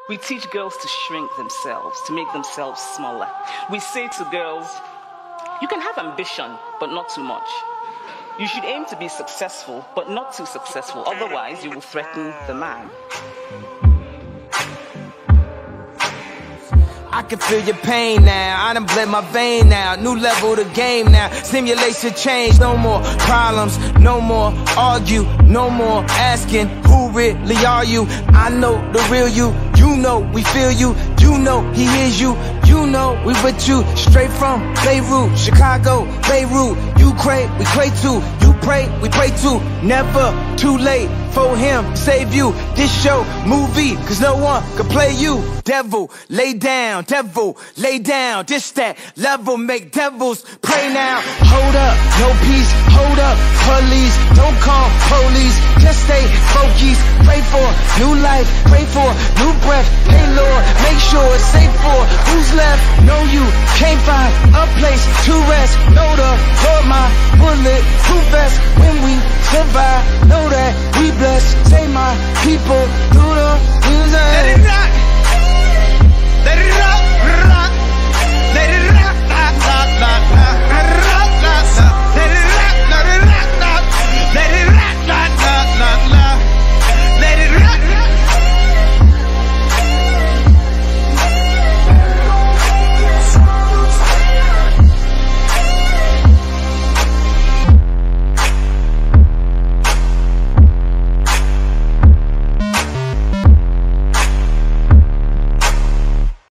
We teach girls to shrink themselves, to make themselves smaller. We say to girls, you can have ambition, but not too much. You should aim to be successful, but not too successful. Otherwise, you will threaten the man. I can feel your pain now, I done bled my vein now. New level of the game now, simulation change. No more problems, no more argue, no more asking who really are you. I know the real you, you know we feel you. You know he hears you, you know we with you. Straight from Beirut, Chicago, Beirut, Ukraine, we pray too. You pray, we pray too. Never too late for him, save you. This show, movie, cause no one can play you. Devil, lay down, devil, lay down. This that level, make devils pray now. Hold up, no peace, hold up, police. Don't call police, just stay focused. Pray for new life, pray for new breath. Hey Lord, make sure it's safe for who's left. Know you can't find a place to rest. Know the Lord, my bullet, proof vest. When we survive, know that we blessed. Save my people through the music.